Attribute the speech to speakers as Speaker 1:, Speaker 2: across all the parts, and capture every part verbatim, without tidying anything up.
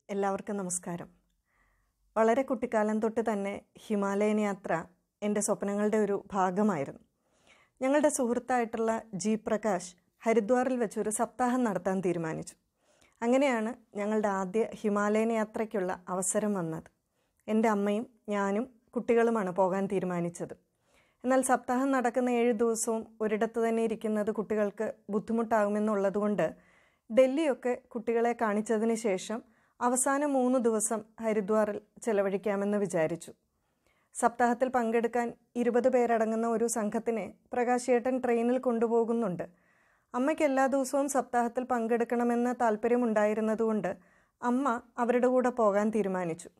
Speaker 1: എല്ലാവർക്കും നമസ്കാരം. വളരെ കുട്ടിക്കാലം തൊട്ട് തന്നെ ഹിമാലയൻ യാത്ര എൻ്റെ സ്വപ്നങ്ങളുടെ ഒരു ഭാഗമായിരുന്നു. ഞങ്ങളുടെ സുഹൃത്തായിട്ടുള്ള ജി പ്രകാശ് ഹരിദ്വാറിൽ വെച്ചൊരു സപ്താഹം നടത്താൻ തീരുമാനിച്ചു. അങ്ങനെയാണ് ഞങ്ങളുടെ ആദ്യ ഹിമാലയൻ യാത്രയ്ക്കുള്ള അവസരം വന്നത്. എൻ്റെ അമ്മയും ഞാനും കുട്ടികളുമാണ് പോകാൻ തീരുമാനിച്ചത്. എന്നാൽ സപ്താഹം നടക്കുന്ന ഏഴ് ദിവസവും ഒരിടത്ത് തന്നെ ഇരിക്കുന്നത് കുട്ടികൾക്ക് ബുദ്ധിമുട്ടാകുമെന്നുള്ളതുകൊണ്ട് ഡൽഹിയൊക്കെ കുട്ടികളെ കാണിച്ചതിന് ശേഷം അവസാനം മൂന്ന് ദിവസം ഹരിദ്വാറിൽ ചെലവഴിക്കാമെന്ന് വിചാരിച്ചു. സപ്താഹത്തിൽ പങ്കെടുക്കാൻ ഇരുപത് പേരടങ്ങുന്ന ഒരു സംഘത്തിനെ പ്രകാശേട്ടൻ ട്രെയിനിൽ കൊണ്ടുപോകുന്നുണ്ട്. അമ്മയ്ക്ക് എല്ലാ ദിവസവും സപ്താഹത്തിൽ പങ്കെടുക്കണമെന്ന് താല്പര്യമുണ്ടായിരുന്നതുകൊണ്ട് അമ്മ അവരുടെ കൂടെ പോകാൻ തീരുമാനിച്ചു.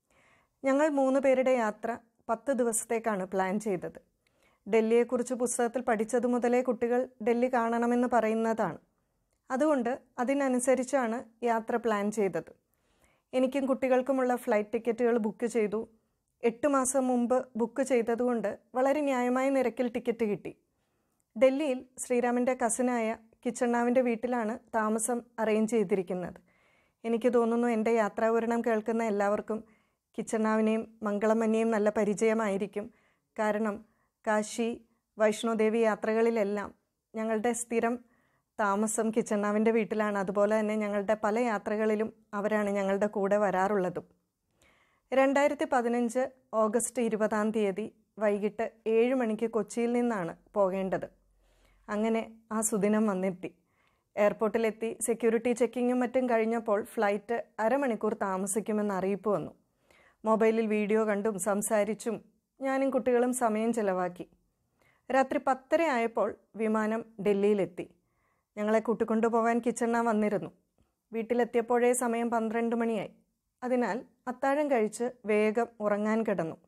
Speaker 1: ഞങ്ങൾ മൂന്ന് പേരുടെ യാത്ര പത്ത് ദിവസത്തേക്കാണ് പ്ലാൻ ചെയ്തത്. ഡൽഹിയെക്കുറിച്ച് പുസ്തകത്തിൽ പഠിച്ചതു മുതലേ കുട്ടികൾ ഡൽഹി കാണണമെന്ന് പറയുന്നതാണ്. അതുകൊണ്ട് അതിനനുസരിച്ചാണ് യാത്ര പ്ലാൻ ചെയ്തത്. എനിക്കും കുട്ടികൾക്കുമുള്ള ഫ്ലൈറ്റ് ടിക്കറ്റുകൾ ബുക്ക് ചെയ്തു. എട്ട് മാസം മുമ്പ് ബുക്ക് ചെയ്തതുകൊണ്ട് വളരെ ന്യായമായ നിരക്കിൽ ടിക്കറ്റ് കിട്ടി. ഡൽഹിയിൽ ശ്രീരാമിൻ്റെ കസിനായ കിച്ചണ്ണാവിൻ്റെ വീട്ടിലാണ് താമസം അറേഞ്ച് ചെയ്തിരിക്കുന്നത്. എനിക്ക് തോന്നുന്നു എൻ്റെ യാത്രാവിവരണം കേൾക്കുന്ന എല്ലാവർക്കും കിച്ചണ്ണാവിനെയും മംഗളമന്നെയും നല്ല പരിചയമായിരിക്കും. കാരണം കാശി, വൈഷ്ണോദേവി യാത്രകളിലെല്ലാം ഞങ്ങളുടെ സ്ഥിരം താമസം കിച്ചണ്ണാവിൻ്റെ വീട്ടിലാണ്. അതുപോലെ തന്നെ ഞങ്ങളുടെ പല യാത്രകളിലും അവരാണ് ഞങ്ങളുടെ കൂടെ വരാറുള്ളതും. രണ്ടായിരത്തി പതിനഞ്ച് ഓഗസ്റ്റ് ഇരുപതാം തീയതി വൈകിട്ട് ഏഴ് മണിക്ക് കൊച്ചിയിൽ നിന്നാണ് പോകേണ്ടത്. അങ്ങനെ ആ സുദിനം വന്നെത്തി. എയർപോർട്ടിലെത്തി സെക്യൂരിറ്റി ചെക്കിങ്ങും മറ്റും കഴിഞ്ഞപ്പോൾ ഫ്ലൈറ്റ് അരമണിക്കൂർ താമസിക്കുമെന്ന് അറിയിപ്പ് വന്നു. മൊബൈലിൽ വീഡിയോ കണ്ടും സംസാരിച്ചും ഞാനും കുട്ടികളും സമയം ചെലവാക്കി. രാത്രി പത്തര ആയപ്പോൾ വിമാനം ഡൽഹിയിലെത്തി. ഞങ്ങളെ കൂട്ടിക്കൊണ്ടുപോകാൻ കിച്ചണ്ണ വന്നിരുന്നു. വീട്ടിലെത്തിയപ്പോഴേ സമയം പന്ത്രണ്ട് മണിയായി. അതിനാൽ അത്താഴം കഴിച്ച് വേഗം ഉറങ്ങാൻ കിടന്നു.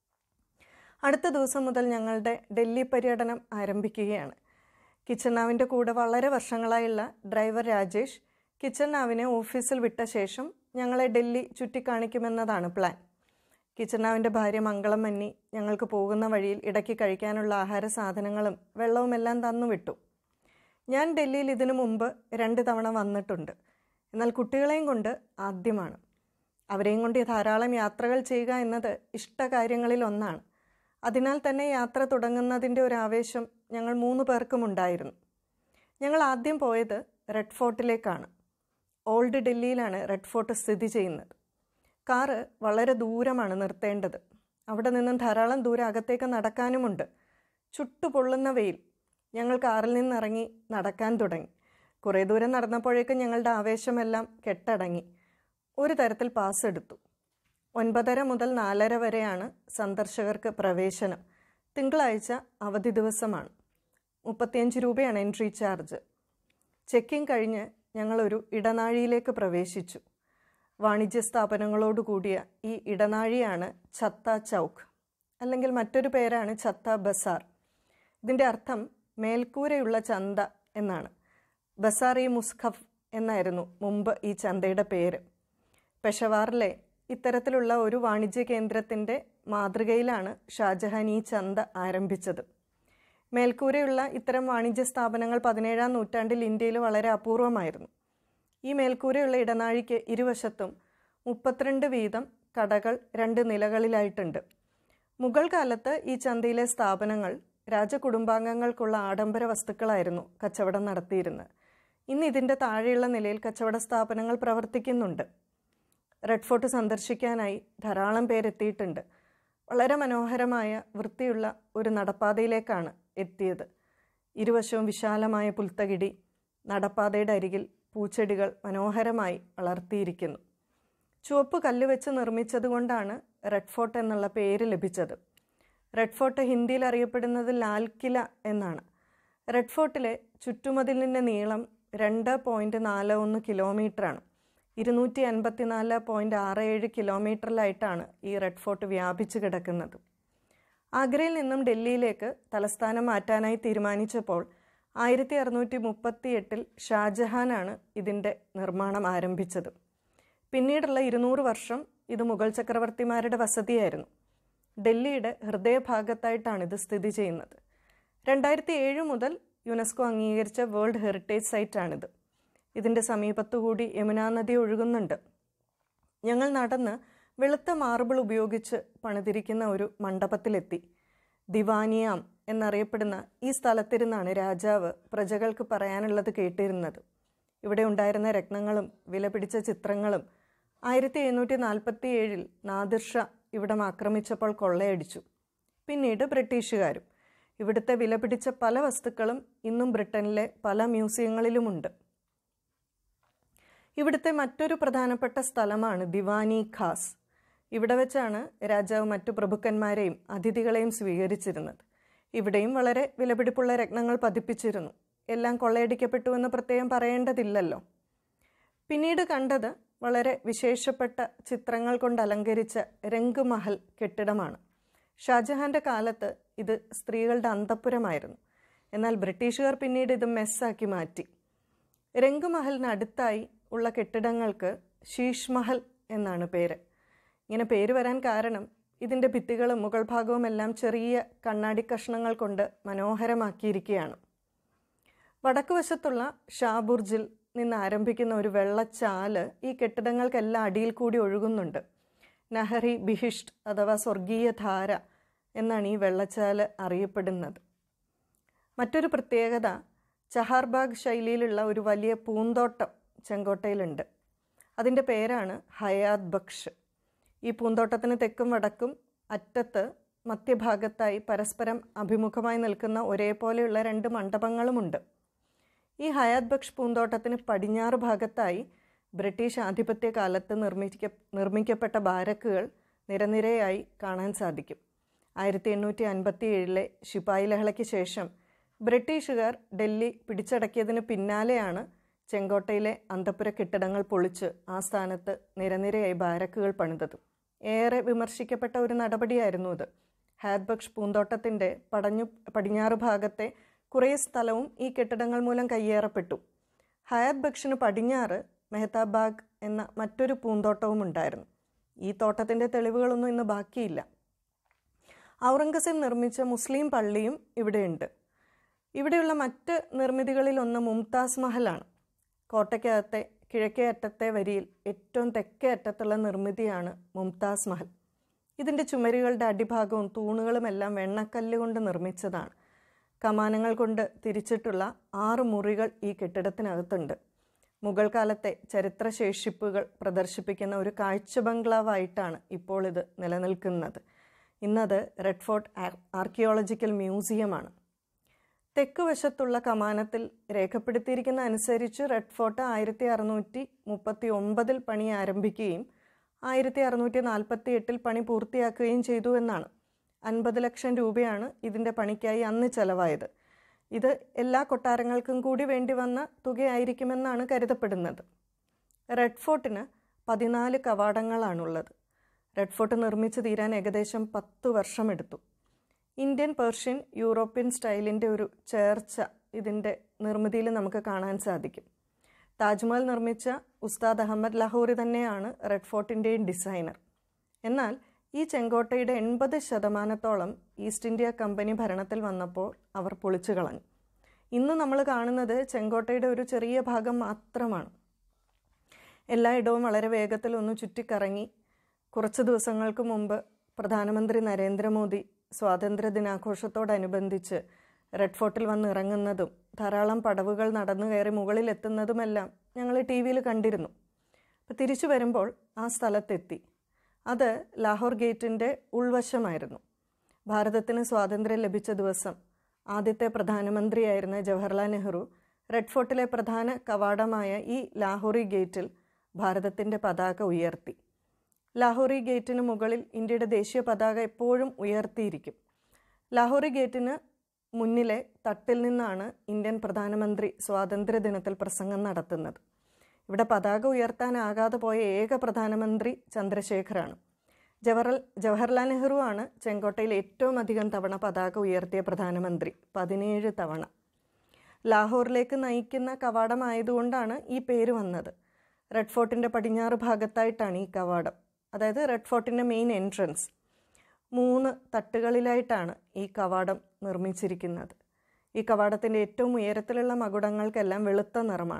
Speaker 1: അടുത്ത ദിവസം മുതൽ ഞങ്ങളുടെ ഡൽഹി പര്യടനം ആരംഭിക്കുകയാണ്. കിച്ചണ്ണാവിൻ്റെ കൂടെ വളരെ വർഷങ്ങളായുള്ള ഡ്രൈവർ രാജേഷ് കിച്ചണ്ണാവിനെ ഓഫീസിൽ വിട്ട ശേഷം ഞങ്ങളെ ഡൽഹി ചുറ്റിക്കാണിക്കുമെന്നതാണ് പ്ലാൻ. കിച്ചണ്ണാവിൻ്റെ ഭാര്യ മംഗളം മന്നി ഞങ്ങൾക്ക് പോകുന്ന വഴിയിൽ ഇടയ്ക്ക് കഴിക്കാനുള്ള ആഹാര സാധനങ്ങളും വെള്ളവുമെല്ലാം തന്നുവിട്ടു. ഞാൻ ഡൽഹിയിൽ ഇതിനു മുമ്പ് രണ്ട് തവണ വന്നിട്ടുണ്ട്. എന്നാൽ കുട്ടികളെയും കൊണ്ട് ആദ്യമാണ്. അവരെയും കൊണ്ട് ധാരാളം യാത്രകൾ ചെയ്യുക എന്നത് ഇഷ്ടകാര്യങ്ങളിൽ ഒന്നാണ്. അതിനാൽ തന്നെ യാത്ര തുടങ്ങുന്നതിൻ്റെ ഒരു ആവേശം ഞങ്ങൾ മൂന്ന് പേർക്കും ഉണ്ടായിരുന്നു. ഞങ്ങൾ ആദ്യം പോയത് റെഡ് ഫോർട്ടിലേക്കാണ്. ഓൾഡ് ഡൽഹിയിലാണ് റെഡ് ഫോർട്ട് സ്ഥിതി ചെയ്യുന്നത്. കാറ് വളരെ ദൂരമാണ് നിർത്തേണ്ടത്. അവിടെ നിന്നും ധാരാളം ദൂരം അകത്തേക്ക് നടക്കാനുമുണ്ട്. ചുട്ടുപൊള്ളുന്ന വെയിൽ. ഞങ്ങൾ കാറിൽ നിന്നിറങ്ങി നടക്കാൻ തുടങ്ങി. കുറേ ദൂരം നടന്നപ്പോഴേക്കും ഞങ്ങളുടെ ആവേശമെല്ലാം കെട്ടടങ്ങി. ഒരു തരത്തിൽ പാസ് എടുത്തു. ഒൻപതര മുതൽ നാലര വരെയാണ് സന്ദർശകർക്ക് പ്രവേശനം. തിങ്കളാഴ്ച അവധി ദിവസമാണ്. മുപ്പത്തിയഞ്ച് രൂപയാണ് എൻട്രി ചാർജ്. ചെക്കിങ് കഴിഞ്ഞ് ഞങ്ങളൊരു ഇടനാഴിയിലേക്ക് പ്രവേശിച്ചു. വാണിജ്യ സ്ഥാപനങ്ങളോട് കൂടിയ ഈ ഇടനാഴിയാണ് ഛത്ത ചൗക്ക്, അല്ലെങ്കിൽ മറ്റൊരു പേരാണ് ഛത്ത ബസാർ. ഇതിൻ്റെ അർത്ഥം മേൽക്കൂരയുള്ള ചന്ത എന്നാണ്. ബസാർ ഇ മുസ്ഖഫ് എന്നായിരുന്നു മുമ്പ് ഈ ചന്തയുടെ പേര്. പെഷവാറിലെ ഇത്തരത്തിലുള്ള ഒരു വാണിജ്യ കേന്ദ്രത്തിൻ്റെ മാതൃകയിലാണ് ഷാജഹാൻ ഈ ചന്ത ആരംഭിച്ചത്. മേൽക്കൂരയുള്ള ഇത്തരം വാണിജ്യ സ്ഥാപനങ്ങൾ പതിനേഴാം നൂറ്റാണ്ടിൽ ഇന്ത്യയിൽ വളരെ അപൂർവമായിരുന്നു. ഈ മേൽക്കൂരയുള്ള ഇടനാഴിക്ക് ഇരുവശത്തും മുപ്പത്തിരണ്ട് വീതം കടകൾ രണ്ട് നിലകളിലായിട്ടുണ്ട്. മുഗൾ കാലത്ത് ഈ ചന്തയിലെ സ്ഥാപനങ്ങൾ രാജകുടുംബാംഗങ്ങൾക്കുള്ള ആഡംബര വസ്തുക്കളായിരുന്നു കച്ചവടം നടത്തിയിരുന്നത്. ഇന്ന് ഇതിൻ്റെ താഴെയുള്ള നിലയിൽ കച്ചവട സ്ഥാപനങ്ങൾ പ്രവർത്തിക്കുന്നുണ്ട്. റെഡ് ഫോർട്ട് സന്ദർശിക്കാനായി ധാരാളം പേരെത്തിയിട്ടുണ്ട്. വളരെ മനോഹരമായ വൃത്തിയുള്ള ഒരു നടപ്പാതയിലേക്കാണ് എത്തിയത്. ഇരുവശവും വിശാലമായ പുൽത്തകിടി. നടപ്പാതയുടെ അരികിൽ പൂച്ചെടികൾ മനോഹരമായി വളർത്തിയിരിക്കുന്നു. ചുവപ്പ് കല്ല് വെച്ച് നിർമ്മിച്ചതുകൊണ്ടാണ് റെഡ് ഫോർട്ട് എന്നുള്ള പേര് ലഭിച്ചത്. റെഡ് ഫോർട്ട് ഹിന്ദിയിൽ അറിയപ്പെടുന്നത് ലാൽ കില എന്നാണ്. റെഡ് ഫോർട്ടിലെ ചുറ്റുമതിലിൻ്റെ നീളം രണ്ട് പോയിൻറ്റ് നാല് ഒന്ന് കിലോമീറ്ററാണ്. ഇരുന്നൂറ്റി അൻപത്തി നാല് പോയിൻറ്റ് ആറ് ഏഴ് കിലോമീറ്ററിലായിട്ടാണ് ഈ റെഡ് ഫോർട്ട് വ്യാപിച്ചു കിടക്കുന്നത്. ആഗ്രയിൽ നിന്നും ഡൽഹിയിലേക്ക് തലസ്ഥാനം മാറ്റാനായി തീരുമാനിച്ചപ്പോൾ ആയിരത്തി അറുന്നൂറ്റി മുപ്പത്തി എട്ടിൽ ഷാജഹാനാണ് ഇതിൻ്റെ നിർമ്മാണം ആരംഭിച്ചത്. പിന്നീടുള്ള ഇരുന്നൂറ് വർഷം ഇത് മുഗൾ ചക്രവർത്തിമാരുടെ വസതിയായിരുന്നു. ഡൽഹിയുടെ ഹൃദയഭാഗത്തായിട്ടാണ് ഇത് സ്ഥിതി ചെയ്യുന്നത്. രണ്ടായിരത്തി ഏഴ് മുതൽ യുനെസ്കോ അംഗീകരിച്ച വേൾഡ് ഹെറിറ്റേജ് സൈറ്റാണിത്. ഇതിൻ്റെ സമീപത്തുകൂടി യമുനാ നദി ഒഴുകുന്നുണ്ട്. ഞങ്ങൾ നടന്ന് വെളുത്ത മാർബിൾ ഉപയോഗിച്ച് പണിതിരിക്കുന്ന ഒരു മണ്ഡപത്തിലെത്തി. ദിവാനിയാം എന്നറിയപ്പെടുന്ന ഈ സ്ഥലത്തിരുന്നാണ് രാജാവ് പ്രജകൾക്ക് പറയാനുള്ളത് കേട്ടിരുന്നത്. ഇവിടെ ഉണ്ടായിരുന്ന രത്നങ്ങളും വിലപിടിച്ച ചിത്രങ്ങളും ആയിരത്തി എഴുന്നൂറ്റി നാൽപ്പത്തി ഏഴിൽ നാദിർ ഷാ ഇവിടം ആക്രമിച്ചപ്പോൾ കൊള്ളയടിച്ചു. പിന്നീട് ബ്രിട്ടീഷുകാരും. ഇവിടുത്തെ വിലപിടിച്ച പല വസ്തുക്കളും ഇന്നും ബ്രിട്ടനിലെ പല മ്യൂസിയങ്ങളിലുമുണ്ട്. ഇവിടുത്തെ മറ്റൊരു പ്രധാനപ്പെട്ട സ്ഥലമാണ് ദിവാനി ഖാസ്. ഇവിടെ വെച്ചാണ് രാജാവ് മറ്റു പ്രഭുക്കന്മാരെയും അതിഥികളെയും സ്വീകരിച്ചിരുന്നത്. ഇവിടെയും വളരെ വിലപിടിപ്പുള്ള രത്നങ്ങൾ പതിപ്പിച്ചിരുന്നു. എല്ലാം കൊള്ളയടിക്കപ്പെട്ടുവെന്ന് പ്രത്യേകം പറയേണ്ടതില്ലല്ലോ. പിന്നീട് കണ്ടത് വളരെ വിശേഷപ്പെട്ട ചിത്രങ്ങൾ കൊണ്ട് അലങ്കരിച്ച രംഗ് മഹൽ കെട്ടിടമാണ്. ഷാജഹാന്റെ കാലത്ത് ഇത് സ്ത്രീകളുടെ അന്തഃപുരമായിരുന്നു. എന്നാൽ ബ്രിട്ടീഷുകാർ പിന്നീട് ഇത് മെസ്സാക്കി മാറ്റി. രംഗ് മഹലിനടുത്തായി ഉള്ള കെട്ടിടങ്ങൾക്ക് ശീഷ് മഹൽ എന്നാണ് പേര്. ഇങ്ങനെ പേര് വരാൻ കാരണം ഇതിൻ്റെ ഭിത്തികളും മുകൾ ഭാഗവും എല്ലാം ചെറിയ കണ്ണാടി കഷ്ണങ്ങൾ കൊണ്ട് മനോഹരമാക്കിയിരിക്കുകയാണ്. വടക്ക് വശത്തുള്ള ഷാബുർജിൽ നിന്ന് ആരംഭിക്കുന്ന ഒരു വെള്ളച്ചാല് ഈ കെട്ടിടങ്ങൾക്കെല്ലാം അടിയിൽ കൂടി ഒഴുകുന്നുണ്ട്. നഹറി ബിഹിഷ്ട് അഥവാ സ്വർഗീയ ധാര എന്നാണ് ഈ വെള്ളച്ചാല് അറിയപ്പെടുന്നത്. മറ്റൊരു പ്രത്യേകത, ചഹാർബാഗ് ശൈലിയിലുള്ള ഒരു വലിയ പൂന്തോട്ടം ചെങ്കോട്ടയിലുണ്ട്. അതിൻ്റെ പേരാണ് ഹയാത് ബക്ഷ്. ഈ പൂന്തോട്ടത്തിന് തെക്കും വടക്കും അറ്റത്ത് മധ്യഭാഗത്തായി പരസ്പരം അഭിമുഖമായി നിൽക്കുന്ന ഒരേപോലെയുള്ള രണ്ട് മണ്ഡപങ്ങളുമുണ്ട്. ഈ ഹയാത് ബക്ഷ് പൂന്തോട്ടത്തിന് പടിഞ്ഞാറ് ഭാഗത്തായി ബ്രിട്ടീഷ് ആധിപത്യ കാലത്ത് നിർമ്മിക്ക നിർമ്മിക്കപ്പെട്ട ബാരക്കുകൾ നിരനിരയായി കാണാൻ സാധിക്കും. ആയിരത്തി എണ്ണൂറ്റി അൻപത്തി ഏഴിലെ ശിപായി ലഹളയ്ക്ക് ശേഷം ബ്രിട്ടീഷുകാർ ഡൽഹി പിടിച്ചടക്കിയതിന് പിന്നാലെയാണ് ചെങ്കോട്ടയിലെ അന്തഃപുര കെട്ടിടങ്ങൾ പൊളിച്ച് ആ സ്ഥാനത്ത് നിരനിരയായി ബാരക്കുകൾ പണിതത്. ഏറെ വിമർശിക്കപ്പെട്ട ഒരു നടപടിയായിരുന്നു ഇത്. ഹയാത് ബക്ഷ് പൂന്തോട്ടത്തിൻ്റെ പടഞ്ഞു പടിഞ്ഞാറ് ഭാഗത്തെ കുറേ സ്ഥലവും ഈ കെട്ടിടങ്ങൾ മൂലം കയ്യേറപ്പെട്ടു. ഹയാത് ബക്ഷിന് പടിഞ്ഞാറ് മെഹ്താബാഗ് എന്ന മറ്റൊരു പൂന്തോട്ടവും ഉണ്ടായിരുന്നു. ഈ തോട്ടത്തിൻ്റെ തെളിവുകളൊന്നും ഇന്ന് ബാക്കിയില്ല. ഔറംഗസേബ് നിർമ്മിച്ച മുസ്ലിം പള്ളിയും ഇവിടെയുണ്ട്. ഇവിടെയുള്ള മറ്റ് നിർമ്മിതികളിലൊന്ന് മുംതാസ് മഹലാണ്. കോട്ടയ്ക്കകത്തെ കിഴക്കേ അറ്റത്തെ വരിയിൽ ഏറ്റവും തെക്കേ അറ്റത്തുള്ള നിർമ്മിതിയാണ് മുംതാസ് മഹൽ. ഇതിൻ്റെ ചുമരുകളുടെ അടിഭാഗവും തൂണുകളുമെല്ലാം വെണ്ണക്കല്ല് കൊണ്ട് നിർമ്മിച്ചതാണ്. കമാനങ്ങൾ കൊണ്ട് തിരിച്ചിട്ടുള്ള ആറ് മുറികൾ ഈ കെട്ടിടത്തിനകത്തുണ്ട്. മുഗൾ കാലത്തെ ചരിത്രശേഷിപ്പുകൾ പ്രദർശിപ്പിക്കുന്ന ഒരു കാഴ്ച ബംഗ്ലാവായിട്ടാണ് ഇപ്പോൾ ഇത് നിലനിൽക്കുന്നത്. ഇന്നത് റെഡ് ഫോർട്ട് ആർക്കിയോളജിക്കൽ മ്യൂസിയമാണ്. തെക്ക് വശത്തുള്ള കമാനത്തിൽ രേഖപ്പെടുത്തിയിരിക്കുന്ന അനുസരിച്ച് റെഡ് ഫോർട്ട് ആയിരത്തി അറുന്നൂറ്റി മുപ്പത്തി ഒമ്പതിൽ പണി ആരംഭിക്കുകയും ആയിരത്തി അറുന്നൂറ്റി നാൽപ്പത്തി എട്ടിൽ പണി പൂർത്തിയാക്കുകയും ചെയ്തു എന്നാണ്. അൻപത് ലക്ഷം രൂപയാണ് ഇതിൻ്റെ പണിക്കായി അന്ന് ചെലവായത്. ഇത് എല്ലാ കൊട്ടാരങ്ങൾക്കും കൂടി വേണ്ടി വന്ന തുകയായിരിക്കുമെന്നാണ് കരുതപ്പെടുന്നത്. റെഡ് ഫോർട്ടിന് പതിനാല് കവാടങ്ങളാണുള്ളത്. റെഡ് ഫോർട്ട് നിർമ്മിച്ചു തീരാൻ ഏകദേശം പത്ത് വർഷമെടുത്തു. ഇന്ത്യൻ, പേർഷ്യൻ, യൂറോപ്യൻ സ്റ്റൈലിൻ്റെ ഒരു ചേർച്ച ഇതിൻ്റെ നിർമ്മിതിയിൽ നമുക്ക് കാണാൻ സാധിക്കും. താജ്മഹൽ നിർമ്മിച്ച ഉസ്താദ് അഹമ്മദ് ലാഹോറി തന്നെയാണ് റെഡ് ഫോർട്ടിൻ്റെയും ഡിസൈനർ. എന്നാൽ ഈ ചെങ്കോട്ടയുടെ എൺപത് ശതമാനത്തോളം ഈസ്റ്റ് ഇന്ത്യ കമ്പനി ഭരണത്തിൽ വന്നപ്പോൾ അവർ പൊളിച്ചു കളഞ്ഞു. ഇന്ന് നമ്മൾ കാണുന്നത് ചെങ്കോട്ടയുടെ ഒരു ചെറിയ ഭാഗം മാത്രമാണ്. എല്ലായിടവും വളരെ വേഗത്തിൽ ഒന്ന് ചുറ്റിക്കറങ്ങി. കുറച്ച് ദിവസങ്ങൾക്ക് മുമ്പ് പ്രധാനമന്ത്രി നരേന്ദ്രമോദി സ്വാതന്ത്ര്യ ദിനാഘോഷത്തോടനുബന്ധിച്ച് റെഡ് ഫോർട്ടിൽ വന്ന് ഇറങ്ങുന്നതും ധാരാളം പടവുകൾ നടന്നു കയറി മുകളിലെത്തുന്നതുമെല്ലാം ഞങ്ങൾ ടി വിയിൽ കണ്ടിരുന്നു. അപ്പോൾ തിരിച്ചു വരുമ്പോൾ ആ സ്ഥലത്തെത്തി. അത് ലാഹോർ ഗേറ്റിൻ്റെ ഉൾവശമായിരുന്നു. ഭാരതത്തിന് സ്വാതന്ത്ര്യം ലഭിച്ച ദിവസം ആദ്യത്തെ പ്രധാനമന്ത്രിയായിരുന്ന ജവഹർലാൽ നെഹ്റു റെഡ് ഫോർട്ടിലെ പ്രധാന കവാടമായ ഈ ലാഹോറി ഗേറ്റിൽ ഭാരതത്തിൻ്റെ പതാക ഉയർത്തി. ലാഹോറി ഗേറ്റിന് മുകളിൽ ഇന്ത്യയുടെ ദേശീയ പതാക എപ്പോഴും ഉയർത്തിയിരിക്കും. ലാഹോറി ഗേറ്റിന് മുന്നിലെ തട്ടിൽ നിന്നാണ് ഇന്ത്യൻ പ്രധാനമന്ത്രി സ്വാതന്ത്ര്യ ദിനത്തിൽ പ്രസംഗം നടത്തുന്നത്. ഇവിടെ പതാക ഉയർത്താനാകാതെ പോയ ഏക പ്രധാനമന്ത്രി ചന്ദ്രശേഖറാണ്. ജവഹർ ജവഹർലാൽ നെഹ്റു ആണ് ചെങ്കോട്ടയിൽ ഏറ്റവും അധികം തവണ പതാക ഉയർത്തിയ പ്രധാനമന്ത്രി, പതിനേഴ് തവണ. ലാഹോറിലേക്ക് നയിക്കുന്ന കവാടമായതുകൊണ്ടാണ് ഈ പേര് വന്നത്. റെഡ് ഫോർട്ടിൻ്റെ പടിഞ്ഞാറ് ഭാഗത്തായിട്ടാണ് ഈ കവാടം, അതായത് റെഡ് ഫോർട്ടിൻ്റെ മെയിൻ എൻട്രൻസ്. മൂന്ന് തട്ടുകളിലായിട്ടാണ് ഈ കവാടം നിർമ്മിച്ചിരിക്കുന്നത്. ഈ കവാടത്തിൻ്റെ ഏറ്റവും ഉയരത്തിലുള്ള മകുടങ്ങൾക്കെല്ലാം വെളുത്ത നിറമാണ്.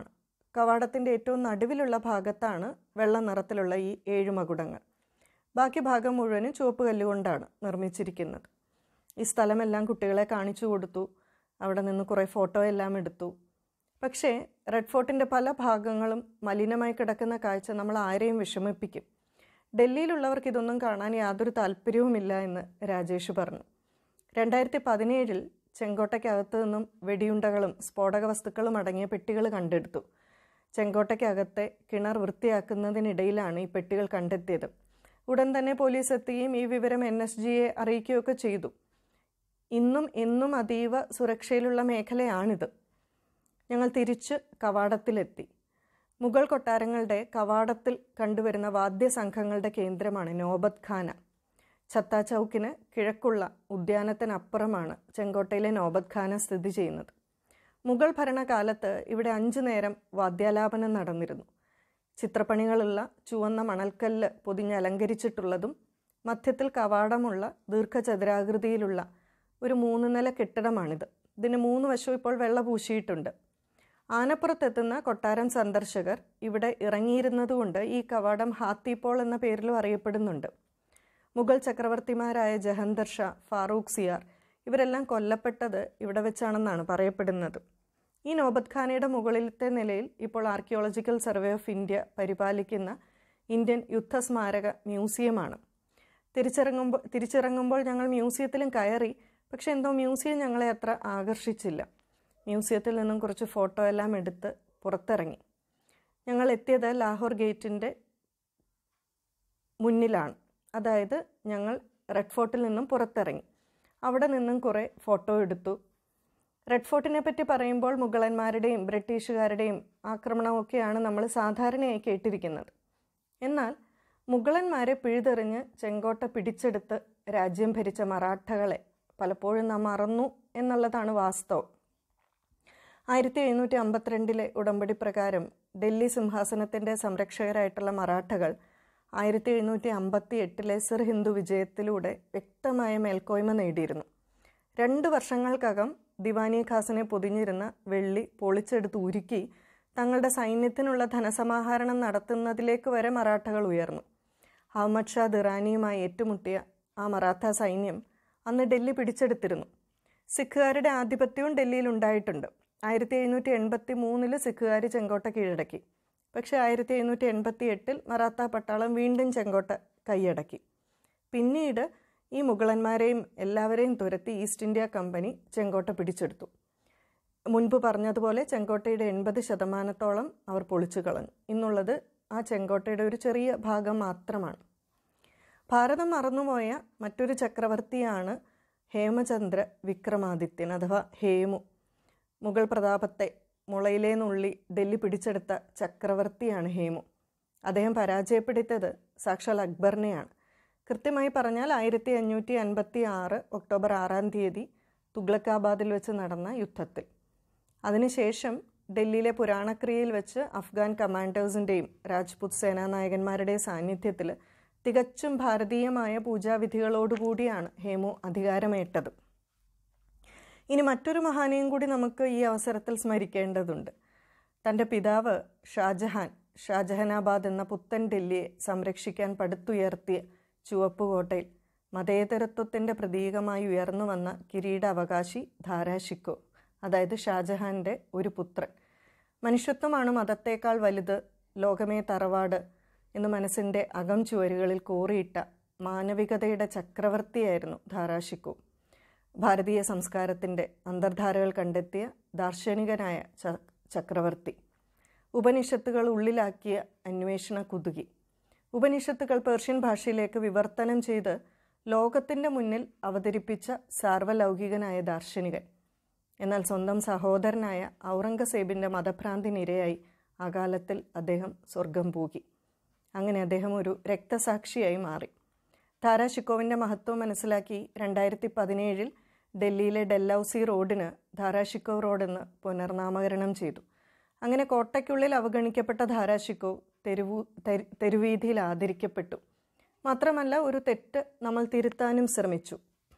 Speaker 1: കവാടത്തിൻ്റെ ഏറ്റവും നടുവിലുള്ള ഭാഗത്താണ് വെള്ള നിറത്തിലുള്ള ഈ ഏഴ് മകുടങ്ങൾ. ബാക്കി ഭാഗം മുഴുവനും ചുവപ്പ് കല്ലുകൊണ്ടാണ് നിർമ്മിച്ചിരിക്കുന്നത്. ഈ സ്ഥലമെല്ലാം കുട്ടികളെ കാണിച്ചു കൊടുത്തു. അവിടെ നിന്ന് കുറേ ഫോട്ടോ എല്ലാം എടുത്തു. പക്ഷേ റെഡ് ഫോർട്ടിൻ്റെ പല ഭാഗങ്ങളും മലിനമായി കിടക്കുന്ന കാഴ്ച നമ്മൾ ആരെയും വിഷമിപ്പിക്കും. ഡൽഹിയിലുള്ളവർക്ക് ഇതൊന്നും കാണാൻ യാതൊരു താല്പര്യവുമില്ല എന്ന് രാജേഷ് പറഞ്ഞു. രണ്ടായിരത്തി പതിനേഴിൽ ചെങ്കോട്ടയ്ക്കകത്തു നിന്നും വെടിയുണ്ടകളും സ്ഫോടക വസ്തുക്കളും അടങ്ങിയ പെട്ടികൾ കണ്ടെടുത്തു. ചെങ്കോട്ടയ്ക്കകത്തെ കിണർ വൃത്തിയാക്കുന്നതിനിടയിലാണ് ഈ പെട്ടികൾ കണ്ടെത്തിയത്. ഉടൻ തന്നെ പോലീസ് എത്തുകയും ഈ വിവരം എൻ എസ് ജിയെ അറിയിക്കുകയൊക്കെ ചെയ്തു. ഇന്നും എന്നും അതീവ സുരക്ഷയിലുള്ള മേഖലയാണിത്. ഞങ്ങൾ തിരിച്ച് കവാടത്തിലെത്തി. മുഗൾ കൊട്ടാരങ്ങളുടെ കവാടത്തിൽ കണ്ടുവരുന്ന വാദ്യസംഘങ്ങളുടെ കേന്ദ്രമാണ് നോബത് ഖാന. ഛത്താ ചൗക്കിന് കിഴക്കുള്ള ഉദ്യാനത്തിനപ്പുറമാണ് ചെങ്കോട്ടയിലെ നോബത് ഖാന സ്ഥിതി ചെയ്യുന്നത്. മുഗൾ ഭരണകാലത്ത് ഇവിടെ അഞ്ചു നേരം വാദ്യാലാപനം നടന്നിരുന്നു. ചിത്രപ്പണികളുള്ള ചുവന്ന മണൽക്കല്ല് പൊതിഞ്ഞലങ്കരിച്ചിട്ടുള്ളതും മധ്യത്തിൽ കവാടമുള്ള ദീർഘചതുരാകൃതിയിലുള്ള ഒരു മൂന്ന് നില കെട്ടിടമാണിത്. ഇതിന് മൂന്ന് വശവും ഇപ്പോൾ വെള്ള പൂശിയിട്ടുണ്ട്. ആനപ്പുറത്തെത്തുന്ന കൊട്ടാരം സന്ദർശകർ ഇവിടെ ഇറങ്ങിയിരുന്നതുകൊണ്ട് ഈ കവാടം ഹാത്തിപോൾ എന്ന പേരിലും അറിയപ്പെടുന്നുണ്ട്. മുഗൾ ചക്രവർത്തിമാരായ ജഹന്തർ ഷാ, ഫാറൂഖ് സിയാർ ഇവരെല്ലാം കൊല്ലപ്പെട്ടത് ഇവിടെ വെച്ചാണെന്നാണ് പറയപ്പെടുന്നത്. ഈ നോബത് ഖാനയുടെ മുകളിലത്തെ നിലയിൽ ഇപ്പോൾ ആർക്കിയോളജിക്കൽ സർവേ ഓഫ് ഇന്ത്യ പരിപാലിക്കുന്ന ഇന്ത്യൻ യുദ്ധസ്മാരക മ്യൂസിയമാണ്. തിരിച്ചിറങ്ങുമ്പോൾ തിരിച്ചിറങ്ങുമ്പോൾ ഞങ്ങൾ മ്യൂസിയത്തിലും കയറി. പക്ഷെ എന്തോ മ്യൂസിയം ഞങ്ങളെ അത്ര ആകർഷിച്ചില്ല. മ്യൂസിയത്തിൽ നിന്നും കുറച്ച് ഫോട്ടോ എല്ലാം എടുത്ത് പുറത്തിറങ്ങി. ഞങ്ങൾ എത്തിയത് ലാഹോർ ഗേറ്റിൻ്റെ മുന്നിലാണ്. അതായത് ഞങ്ങൾ റെഡ് ഫോർട്ടിൽ നിന്നും പുറത്തിറങ്ങി. അവിടെ നിന്നും കുറേ ഫോട്ടോ എടുത്തു. റെഡ് ഫോർട്ടിനെ പറ്റി പറയുമ്പോൾ മുഗളന്മാരുടെയും ബ്രിട്ടീഷുകാരുടെയും ആക്രമണമൊക്കെയാണ് നമ്മൾ സാധാരണയായി കേട്ടിരിക്കുന്നത്. എന്നാൽ മുഗളന്മാരെ പിഴുതെറിഞ്ഞ് ചെങ്കോട്ട പിടിച്ചെടുത്ത് രാജ്യം ഭരിച്ച മറാഠകളെ പലപ്പോഴും നാം മറന്നു എന്നുള്ളതാണ് വാസ്തവം. ആയിരത്തി എഴുന്നൂറ്റി അമ്പത്തിരണ്ടിലെ ഉടമ്പടി പ്രകാരം ഡൽഹി സിംഹാസനത്തിൻ്റെ സംരക്ഷകരായിട്ടുള്ള മറാഠകൾ ആയിരത്തി എഴുന്നൂറ്റി അമ്പത്തി എട്ടിലെ സിർ ഹിന്ദു വിജയത്തിലൂടെ വ്യക്തമായ മേൽക്കോയ്മ നേടിയിരുന്നു. രണ്ട് വർഷങ്ങൾക്കകം ദിവാനി ഖാസിനെ പൊതിഞ്ഞിരുന്ന വെള്ളി പൊളിച്ചെടുത്ത് ഉരുക്കി തങ്ങളുടെ സൈന്യത്തിനുള്ള ധനസമാഹരണം നടത്തുന്നതിലേക്ക് വരെ മറാഠകൾ ഉയർന്നു. അഹമ്മദ് ഷാ ദിറാനിയുമായി ഏറ്റുമുട്ടിയ ആ മറാഠ സൈന്യം അന്ന് ഡൽഹി പിടിച്ചെടുത്തിരുന്നു. സിഖുകാരുടെ ആധിപത്യവും ഡൽഹിയിൽ ഉണ്ടായിട്ടുണ്ട്. ആയിരത്തി എഴുന്നൂറ്റി എൺപത്തി മൂന്നില് സിഖുകാർ ചെങ്കോട്ട കീഴടക്കി. പക്ഷേ ആയിരത്തി എഴുന്നൂറ്റി എൺപത്തി എട്ടിൽ മറാത്ത പട്ടാളം വീണ്ടും ചെങ്കോട്ട കൈയടക്കി. പിന്നീട് ഈ മുഗളന്മാരെയും എല്ലാവരെയും തുരത്തി ഈസ്റ്റ് ഇന്ത്യ കമ്പനി ചെങ്കോട്ട പിടിച്ചെടുത്തു. മുൻപ് പറഞ്ഞതുപോലെ ചെങ്കോട്ടയുടെ എൺപത് ശതമാനത്തോളം അവർ പൊളിച്ചു കളഞ്ഞു. ഇന്നുള്ളത് ആ ചെങ്കോട്ടയുടെ ഒരു ചെറിയ ഭാഗം മാത്രമാണ്. ഭാരതം മറന്നുപോയ മറ്റൊരു ചക്രവർത്തിയാണ് ഹേമചന്ദ്ര വിക്രമാദിത്യൻ അഥവാ ഹേമു. മുഗൾ പ്രതാപത്തെ മുളയിലേ നുള്ളി ഡൽഹി പിടിച്ചെടുത്ത ചക്രവർത്തിയാണ് ഹേമു. അദ്ദേഹം പരാജയപ്പെടുത്തിയത് സാക്ഷാൽ അക്ബറിനെയാണ്. കൃത്യമായി പറഞ്ഞാൽ ആയിരത്തി അഞ്ഞൂറ്റി അൻപത്തി ആറ് ഒക്ടോബർ ആറാം തീയതി തുഗ്ലക്കാബാദിൽ വെച്ച് നടന്ന യുദ്ധത്തിൽ. അതിനുശേഷം ഡൽഹിയിലെ പുരാണക്രിയയിൽ വെച്ച് അഫ്ഗാൻ കമാൻഡേഴ്സിൻ്റെയും രാജ്പുത് സേനാനായകന്മാരുടെയും സാന്നിധ്യത്തിൽ തികച്ചും ഭാരതീയമായ പൂജാവിധികളോടുകൂടിയാണ് ഹേമു അധികാരമേറ്റത്. ഇനി മറ്റൊരു മഹാനെയും കൂടി നമുക്ക് ഈ അവസരത്തിൽ സ്മരിക്കേണ്ടതുണ്ട്. തൻ്റെ പിതാവ് ഷാജഹാൻ ഷാജഹാനാബാദ് എന്ന പുത്തൻ ഡൽഹിയെ സംരക്ഷിക്കാൻ പടുത്തുയർത്തിയ ചുവപ്പുകോട്ടയിൽ മതേതരത്വത്തിൻ്റെ പ്രതീകമായി ഉയർന്നു വന്ന കിരീടാവകാശി ധാരാഷിക്കോ, അതായത് ഷാജഹാൻ്റെ ഒരു പുത്രൻ. മനുഷ്യത്വമാണ് മതത്തേക്കാൾ വലുത്, ലോകമേ തറവാട് എന്ന് മനസ്സിൻ്റെ അകം ചുവരുകളിൽ കോറിയിട്ട മാനവികതയുടെ ചക്രവർത്തിയായിരുന്നു ധാരാഷിക്കോ. ഭാരതീയ സംസ്കാരത്തിൻ്റെ അന്തർധാരകൾ കണ്ടെത്തിയ ദാർശനികനായ ചക്രവർത്തി. ഉപനിഷത്തുകൾ ഉള്ളിലാക്കിയ അന്വേഷണ കുതുകി. ഉപനിഷത്തുകൾ പേർഷ്യൻ ഭാഷയിലേക്ക് വിവർത്തനം ചെയ്ത് ലോകത്തിൻ്റെ മുന്നിൽ അവതരിപ്പിച്ച സാർവലൗകികനായ ദാർശനികൻ. എന്നാൽ സ്വന്തം സഹോദരനായ ഔറംഗസേബിൻ്റെ മതഭ്രാന്തിനിരയായി അകാലത്തിൽ അദ്ദേഹം സ്വർഗം പൂകി. അങ്ങനെ അദ്ദേഹം ഒരു രക്തസാക്ഷിയായി മാറി. ധാരാഷിക്കോവിൻ്റെ മഹത്വം മനസ്സിലാക്കി രണ്ടായിരത്തി പതിനേഴിൽ ഡൽഹിയിലെ ഡെല്ലൌസി റോഡിന് ധാരാഷിക്കോ റോഡെന്ന് പുനർനാമകരണം ചെയ്തു. അങ്ങനെ കോട്ടയ്ക്കുള്ളിൽ അവഗണിക്കപ്പെട്ട ധാരാഷിക്കോ തെരുവു തെരുവീതിയിൽ ആദരിക്കപ്പെട്ടു. മാത്രമല്ല ഒരു തെറ്റ് നമ്മൾ തിരുത്താനും ശ്രമിച്ചു.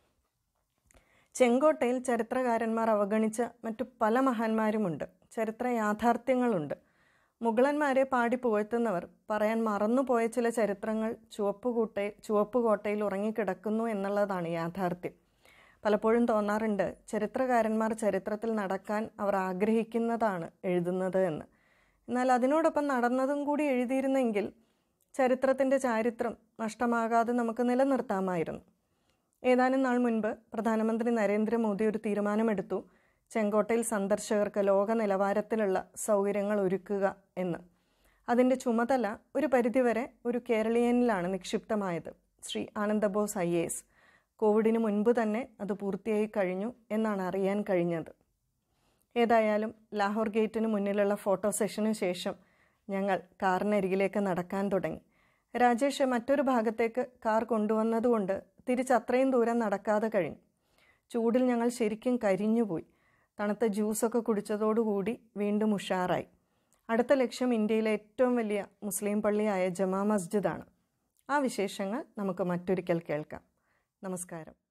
Speaker 1: ചെങ്കോട്ടയിൽ ചരിത്രകാരന്മാർ അവഗണിച്ച മറ്റു പല മഹാന്മാരുമുണ്ട്. ചരിത്ര യാഥാർത്ഥ്യങ്ങളുണ്ട്. മുഗളന്മാരെ പാടി പുകഴ്ത്തുന്നവർ പറയാൻ മറന്നുപോയ ചില ചരിത്രങ്ങൾ ചുവപ്പുകൂട്ടെ ചുവപ്പുകോട്ടയിൽ ഉറങ്ങിക്കിടക്കുന്നു എന്നുള്ളതാണ് യാഥാർത്ഥ്യം. പലപ്പോഴും തോന്നാറുണ്ട് ചരിത്രകാരന്മാർ ചരിത്രത്തിൽ നടക്കാൻ അവർ ആഗ്രഹിക്കുന്നതാണ് എഴുതുന്നത് എന്ന്. എന്നാൽ അതിനോടൊപ്പം നടന്നതും കൂടി എഴുതിയിരുന്നെങ്കിൽ ചരിത്രത്തിൻ്റെ ചാരിത്രം നഷ്ടമാകാതെ നമുക്ക് നിലനിർത്താമായിരുന്നു. ഏതാനും നാൾ മുൻപ് പ്രധാനമന്ത്രി നരേന്ദ്രമോദി ഒരു തീരുമാനമെടുത്തു, ചെങ്കോട്ടയിൽ സന്ദർശകർക്ക് ലോക നിലവാരത്തിലുള്ള സൗകര്യങ്ങൾ ഒരുക്കുക എന്ന്. അതിൻ്റെ ചുമതല ഒരു പരിധിവരെ ഒരു കേരളീയനിലാണ് നിക്ഷിപ്തമായത്, Shri Ananda Bose I A S. കോവിഡിന് മുൻപ് തന്നെ അത് പൂർത്തിയായി കഴിഞ്ഞു എന്നാണ് അറിയാൻ കഴിഞ്ഞത്. ഏതായാലും ലാഹോർ ഗേറ്റിന് മുന്നിലുള്ള ഫോട്ടോ സെഷന് ശേഷം ഞങ്ങൾ കാറിനരികിലേക്ക് നടക്കാൻ തുടങ്ങി. രാജേഷ് മറ്റൊരു ഭാഗത്തേക്ക് കാർ കൊണ്ടുവന്നതുകൊണ്ട് തിരിച്ചത്രയും ദൂരം നടക്കാതെ കഴിഞ്ഞു. ചൂടിൽ ഞങ്ങൾ ശരിക്കും കരിഞ്ഞുപോയി. തണുത്ത ജ്യൂസൊക്കെ കുടിച്ചതോടുകൂടി വീണ്ടും ഉഷാറായി. അടുത്ത ലക്ഷ്യം ഇന്ത്യയിലെ ഏറ്റവും വലിയ മുസ്ലിം പള്ളിയായ ജമാ മസ്ജിദാണ്. ആ വിശേഷങ്ങൾ നമുക്ക് മറ്റൊരിക്കൽ കേൾക്കാം. നമസ്കാരം.